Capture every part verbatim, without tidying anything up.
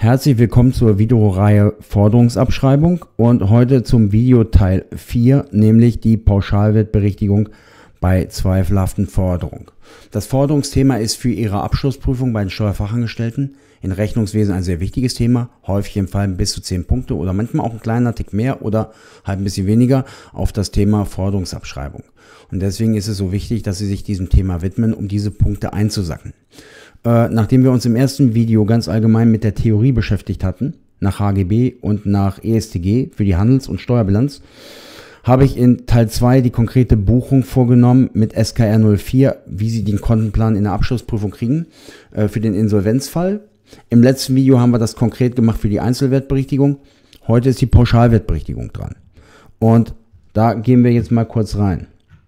Herzlich willkommen zur Videoreihe Forderungsabschreibung und heute zum Video Teil vier, nämlich die Pauschalwertberichtigung bei zweifelhaften Forderungen. Das Forderungsthema ist für Ihre Abschlussprüfung bei den Steuerfachangestellten in Rechnungswesen ein sehr wichtiges Thema, häufig im Fall bis zu zehn Punkte oder manchmal auch ein kleiner Tick mehr oder halt ein bisschen weniger auf das Thema Forderungsabschreibung. Und deswegen ist es so wichtig, dass Sie sich diesem Thema widmen, um diese Punkte einzusacken. Äh, nachdem wir uns im ersten Video ganz allgemein mit der Theorie beschäftigt hatten, nach H G B und nach E S T G für die Handels- und Steuerbilanz, habe ich in Teil zwei die konkrete Buchung vorgenommen mit S K R null vier, wie Sie den Kontenplan in der Abschlussprüfung kriegen, äh, für den Insolvenzfall. Im letzten Video haben wir das konkret gemacht für die Einzelwertberichtigung. Heute ist die Pauschalwertberichtigung dran. Und da gehen wir jetzt mal kurz rein.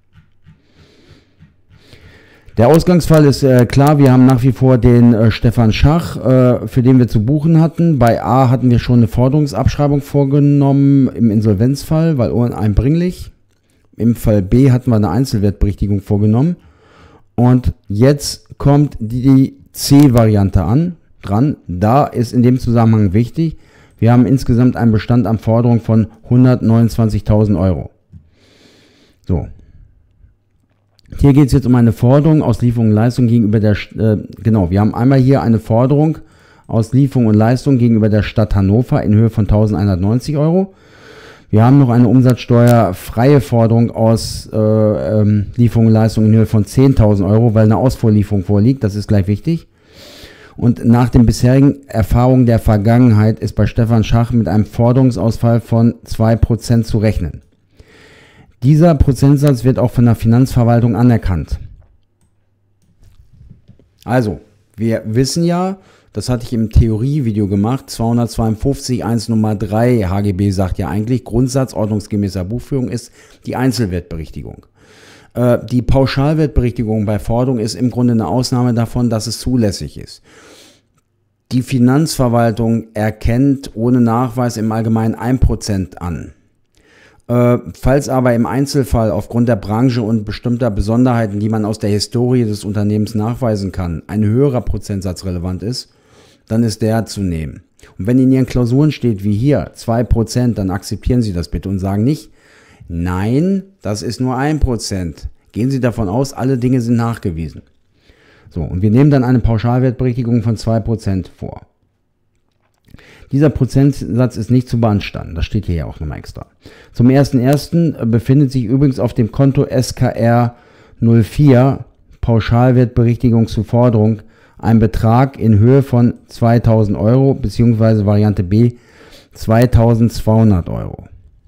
Der Ausgangsfall ist äh, klar, wir haben nach wie vor den äh, Stefan Schach, äh, für den wir zu buchen hatten. Bei A hatten wir schon eine Forderungsabschreibung vorgenommen im Insolvenzfall, weil uneinbringlich. Im Fall B hatten wir eine Einzelwertberichtigung vorgenommen. Und jetzt kommt die C-Variante an, dran. Da ist in dem Zusammenhang wichtig, wir haben insgesamt einen Bestand an Forderungen von hundertneunundzwanzigtausend Euro. So. Hier geht es jetzt um eine Forderung aus Lieferung und Leistung gegenüber der, äh, genau, wir haben einmal hier eine Forderung aus Lieferung und Leistung gegenüber der Stadt Hannover in Höhe von eintausendeinhundertneunzig Euro. Wir haben noch eine umsatzsteuerfreie Forderung aus äh, ähm, Lieferung und Leistung in Höhe von zehntausend Euro, weil eine Ausfuhrlieferung vorliegt, das ist gleich wichtig. Und nach den bisherigen Erfahrungen der Vergangenheit ist bei Stefan Schach mit einem Forderungsausfall von zwei Prozent zu rechnen. Dieser Prozentsatz wird auch von der Finanzverwaltung anerkannt. Also, wir wissen ja, das hatte ich im Theorievideo gemacht, zweihundertzweiundfünfzig Eins Nummer drei H G B sagt ja eigentlich, Grundsatz ordnungsgemäßer Buchführung ist die Einzelwertberichtigung. Äh, die Pauschalwertberichtigung bei Forderung ist im Grunde eine Ausnahme davon, dass es zulässig ist. Die Finanzverwaltung erkennt ohne Nachweis im Allgemeinen ein Prozent an. Äh, falls aber im Einzelfall aufgrund der Branche und bestimmter Besonderheiten, die man aus der Historie des Unternehmens nachweisen kann, ein höherer Prozentsatz relevant ist, dann ist der zu nehmen. Und wenn in Ihren Klausuren steht, wie hier, zwei Prozent, dann akzeptieren Sie das bitte und sagen nicht, nein, das ist nur ein Prozent. Gehen Sie davon aus, alle Dinge sind nachgewiesen. So, und wir nehmen dann eine Pauschalwertberichtigung von zwei Prozent vor. Dieser Prozentsatz ist nicht zu beanstanden, das steht hier ja auch nochmal extra. Zum ersten ersten befindet sich übrigens auf dem Konto S K R null vier Pauschalwertberichtigung zu Forderung ein Betrag in Höhe von zweitausend Euro bzw. Variante B zweitausendzweihundert Euro.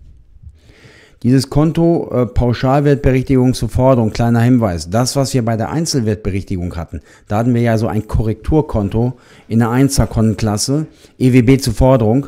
Dieses Konto äh, Pauschalwertberichtigung zur Forderung, kleiner Hinweis, das was wir bei der Einzelwertberichtigung hatten, da hatten wir ja so ein Korrekturkonto in der Einser-Kontenklasse, E W B zur Forderung.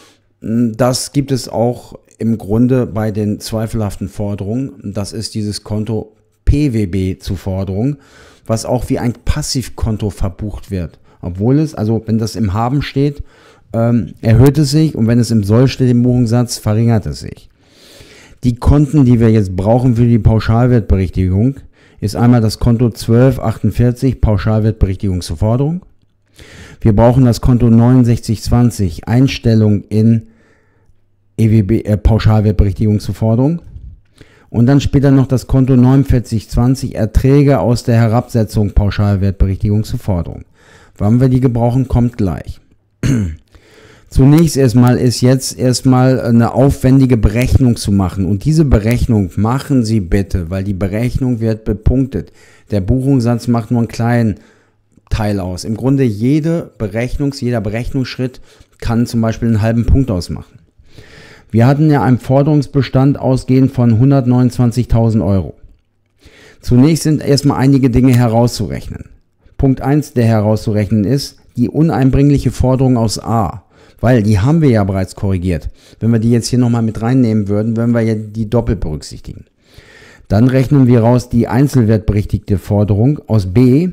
Das gibt es auch im Grunde bei den zweifelhaften Forderungen. Das ist dieses Konto P W B zur Forderung, was auch wie ein Passivkonto verbucht wird. Obwohl es, also wenn das im Haben steht, ähm, erhöht es sich und wenn es im Soll steht im Buchungssatz, verringert es sich. Die Konten, die wir jetzt brauchen für die Pauschalwertberichtigung, ist einmal das Konto zwölf achtundvierzig Pauschalwertberichtigung zur Forderung. Wir brauchen das Konto neunundsechzig zwanzig Einstellung in E W B äh, Pauschalwertberichtigung zur Forderung. Und dann später noch das Konto neunundvierzig zwanzig Erträge aus der Herabsetzung Pauschalwertberichtigung zur Forderung. Wann wir die gebrauchen, kommt gleich. Zunächst erstmal ist jetzt erstmal eine aufwendige Berechnung zu machen und diese Berechnung machen Sie bitte, weil die Berechnung wird bepunktet. Der Buchungssatz macht nur einen kleinen Teil aus. Im Grunde jede Berechnungs-, jeder Berechnungsschritt kann zum Beispiel einen halben Punkt ausmachen. Wir hatten ja einen Forderungsbestand ausgehend von hundertneunundzwanzigtausend Euro. Zunächst sind erstmal einige Dinge herauszurechnen. Punkt eins, der herauszurechnen ist, die uneinbringliche Forderung aus A. Weil die haben wir ja bereits korrigiert. Wenn wir die jetzt hier nochmal mit reinnehmen würden, würden wir ja die doppelt berücksichtigen. Dann rechnen wir raus die einzelwertberichtigte Forderung aus B,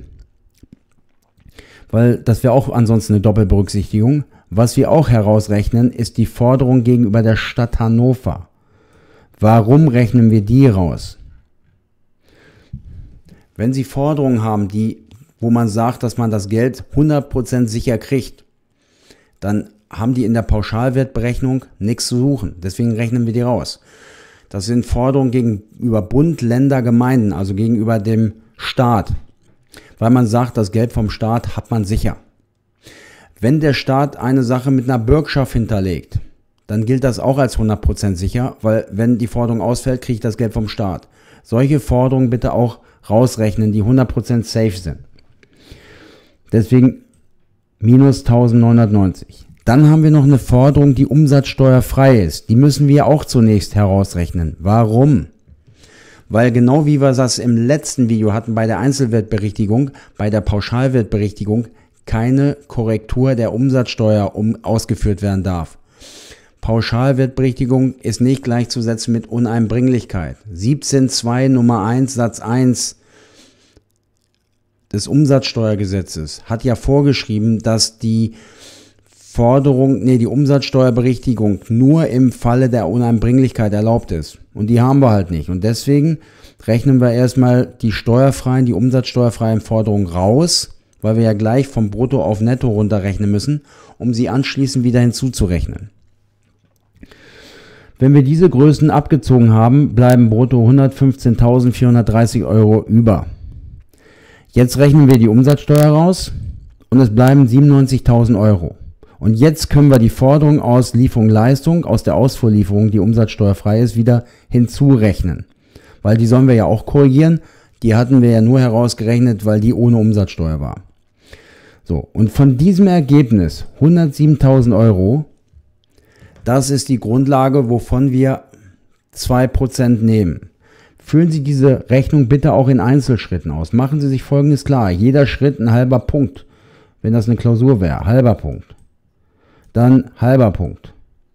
weil das wäre auch ansonsten eine Doppelberücksichtigung. Was wir auch herausrechnen, ist die Forderung gegenüber der Stadt Hannover. Warum rechnen wir die raus? Wenn Sie Forderungen haben, die, wo man sagt, dass man das Geld hundert Prozent sicher kriegt, dann haben die in der Pauschalwertberechnung nichts zu suchen. Deswegen rechnen wir die raus. Das sind Forderungen gegenüber Bund, Länder, Gemeinden, also gegenüber dem Staat. Weil man sagt, das Geld vom Staat hat man sicher. Wenn der Staat eine Sache mit einer Bürgschaft hinterlegt, dann gilt das auch als hundert Prozent sicher, weil wenn die Forderung ausfällt, kriege ich das Geld vom Staat. Solche Forderungen bitte auch rausrechnen, die hundert Prozent safe sind. Deswegen minus eintausendneunhundertneunzig. Dann haben wir noch eine Forderung, die umsatzsteuerfrei ist. Die müssen wir auch zunächst herausrechnen. Warum? Weil genau wie wir das im letzten Video hatten bei der Einzelwertberichtigung, bei der Pauschalwertberichtigung keine Korrektur der Umsatzsteuer um, ausgeführt werden darf. Pauschalwertberichtigung ist nicht gleichzusetzen mit Uneinbringlichkeit. siebzehn Absatz zwei Nummer eins Satz eins des Umsatzsteuergesetzes hat ja vorgeschrieben, dass die Forderung, nee, die Umsatzsteuerberichtigung nur im Falle der Uneinbringlichkeit erlaubt ist. Und die haben wir halt nicht. Und deswegen rechnen wir erstmal die steuerfreien, die umsatzsteuerfreien Forderungen raus, weil wir ja gleich vom Brutto auf Netto runterrechnen müssen, um sie anschließend wieder hinzuzurechnen. Wenn wir diese Größen abgezogen haben, bleiben brutto hundertfünfzehntausendvierhundertdreißig Euro über. Jetzt rechnen wir die Umsatzsteuer raus und es bleiben siebenundneunzigtausend Euro. Und jetzt können wir die Forderung aus Lieferung Leistung, aus der Ausfuhrlieferung, die umsatzsteuerfrei ist, wieder hinzurechnen. Weil die sollen wir ja auch korrigieren. Die hatten wir ja nur herausgerechnet, weil die ohne Umsatzsteuer war. So, und von diesem Ergebnis, hundertsiebentausend Euro, das ist die Grundlage, wovon wir zwei Prozent nehmen. Führen Sie diese Rechnung bitte auch in Einzelschritten aus. Machen Sie sich Folgendes klar. Jeder Schritt ein halber Punkt. Wenn das eine Klausur wäre, halber Punkt. Dann halber Punkt.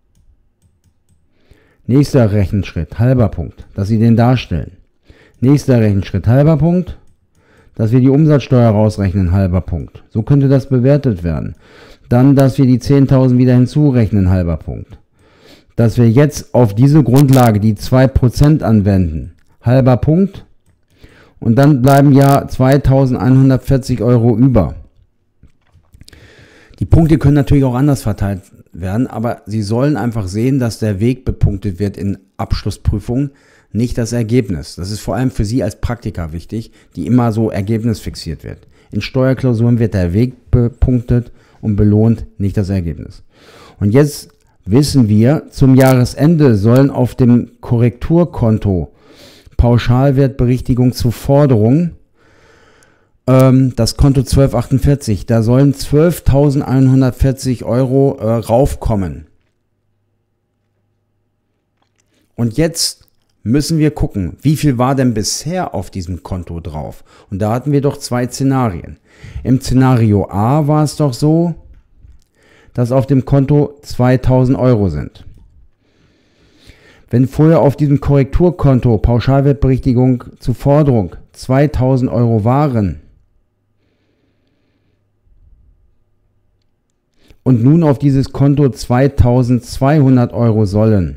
Nächster Rechenschritt, halber Punkt, dass Sie den darstellen. Nächster Rechenschritt, halber Punkt, dass wir die Umsatzsteuer rausrechnen, halber Punkt. So könnte das bewertet werden. Dann, dass wir die zehntausend wieder hinzurechnen, halber Punkt. Dass wir jetzt auf diese Grundlage die zwei Prozent anwenden, halber Punkt. Und dann bleiben ja zweitausendeinhundertvierzig Euro über. Die Punkte können natürlich auch anders verteilt werden, aber Sie sollen einfach sehen, dass der Weg bepunktet wird in Abschlussprüfungen, nicht das Ergebnis. Das ist vor allem für Sie als Praktiker wichtig, die immer so ergebnisfixiert wird. In Steuerklausuren wird der Weg bepunktet und belohnt, nicht das Ergebnis. Und jetzt wissen wir, zum Jahresende sollen auf dem Korrekturkonto Pauschalwertberichtigung zu Forderung, das Konto zwölf achtundvierzig, da sollen zwölftausendeinhundertvierzig Euro äh, raufkommen. Und jetzt müssen wir gucken, wie viel war denn bisher auf diesem Konto drauf? Und da hatten wir doch zwei Szenarien. Im Szenario A war es doch so, dass auf dem Konto zweitausend Euro sind. Wenn vorher auf diesem Korrekturkonto Pauschalwertberichtigung zu Forderung zweitausend Euro waren, und nun auf dieses Konto zweitausendzweihundert Euro sollen,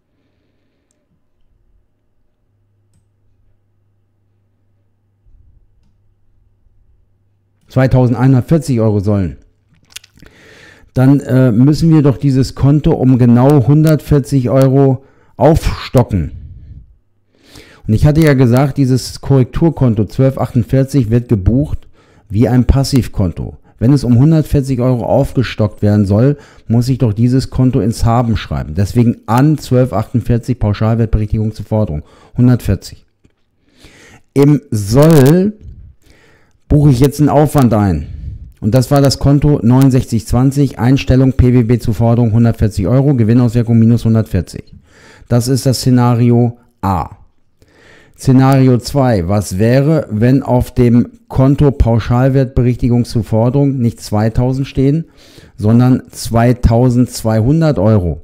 zweitausendeinhundertvierzig Euro sollen, dann äh, müssen wir doch dieses Konto um genau hundertvierzig Euro aufstocken. Und ich hatte ja gesagt, dieses Korrekturkonto zwölf achtundvierzig wird gebucht wie ein Passivkonto. Wenn es um hundertvierzig Euro aufgestockt werden soll, muss ich doch dieses Konto ins Haben schreiben. Deswegen an zwölf achtundvierzig Pauschalwertberichtigung zur Forderung. hundertvierzig. Im Soll buche ich jetzt einen Aufwand ein. Und das war das Konto neunundsechzig zwanzig, Einstellung P W B zur Forderung hundertvierzig Euro, Gewinnauswirkung minus hundertvierzig. Das ist das Szenario A. Szenario zwei. Was wäre, wenn auf dem Konto Pauschalwertberichtigung zur Forderung nicht zweitausend stehen, sondern zweitausendzweihundert Euro?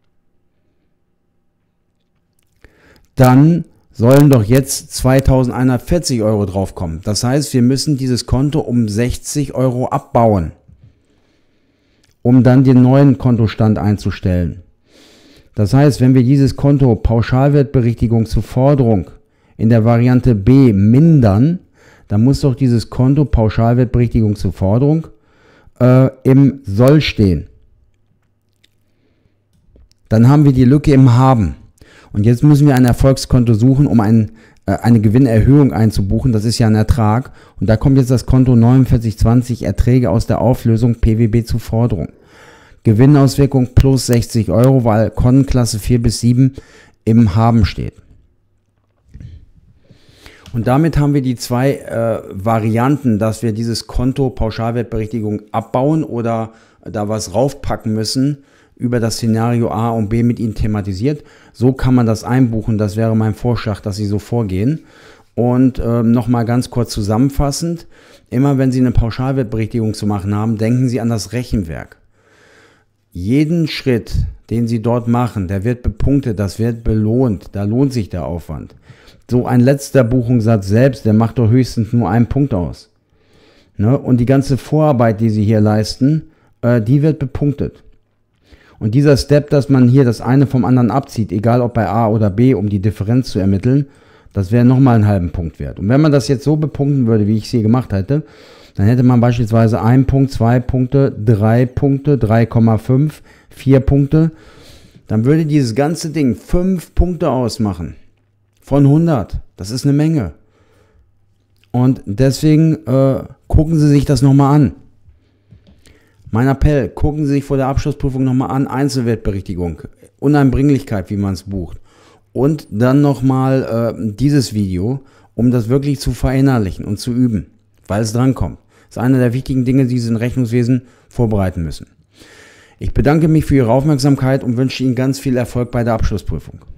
Dann sollen doch jetzt zweitausendeinhundertvierzig Euro draufkommen. Das heißt, wir müssen dieses Konto um sechzig Euro abbauen, um dann den neuen Kontostand einzustellen. Das heißt, wenn wir dieses Konto Pauschalwertberichtigung zur Forderung in der Variante B mindern, dann muss doch dieses Konto Pauschalwertberichtigung zur Forderung äh, im Soll stehen. Dann haben wir die Lücke im Haben. Und jetzt müssen wir ein Erfolgskonto suchen, um ein, äh, eine Gewinnerhöhung einzubuchen. Das ist ja ein Ertrag. Und da kommt jetzt das Konto neunundvierzig zwanzig Erträge aus der Auflösung P W B zur Forderung. Gewinnauswirkung plus sechzig Euro, weil Kontenklasse vier bis sieben im Haben steht. Und damit haben wir die zwei äh, Varianten, dass wir dieses Konto Pauschalwertberichtigung abbauen oder da was raufpacken müssen, über das Szenario A und B mit Ihnen thematisiert. So kann man das einbuchen, das wäre mein Vorschlag, dass Sie so vorgehen. Und ähm, nochmal ganz kurz zusammenfassend, immer wenn Sie eine Pauschalwertberichtigung zu machen haben, denken Sie an das Rechenwerk. Jeden Schritt, den Sie dort machen, der wird bepunktet, das wird belohnt, da lohnt sich der Aufwand. So ein letzter Buchungssatz selbst, der macht doch höchstens nur einen Punkt aus. Ne? Und die ganze Vorarbeit, die Sie hier leisten, äh, die wird bepunktet. Und dieser Step, dass man hier das eine vom anderen abzieht, egal ob bei A oder B, um die Differenz zu ermitteln, das wäre nochmal einen halben Punkt wert. Und wenn man das jetzt so bepunkten würde, wie ich es hier gemacht hätte, dann hätte man beispielsweise ein Punkt, zwei Punkte, drei Punkte, drei Komma fünf, vier Punkte. Dann würde dieses ganze Ding fünf Punkte ausmachen. Von hundert. Das ist eine Menge. Und deswegen äh, gucken Sie sich das nochmal an. Mein Appell, gucken Sie sich vor der Abschlussprüfung nochmal an, Einzelwertberichtigung, Uneinbringlichkeit, wie man es bucht. Und dann nochmal äh, dieses Video, um das wirklich zu verinnerlichen und zu üben, weil es drankommt. Das ist eine der wichtigen Dinge, die Sie im Rechnungswesen vorbereiten müssen. Ich bedanke mich für Ihre Aufmerksamkeit und wünsche Ihnen ganz viel Erfolg bei der Abschlussprüfung.